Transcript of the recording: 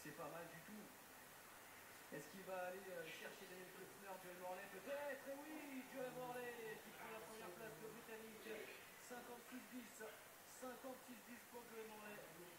c'est pas mal du tout. Est-ce qu'il va aller chercher Daniel Kutzner, Joel Morley peut-être? Et oui, Joel Morley qui prend la première place, le Britannique. 56-10. 56-10 pour Joel Morley.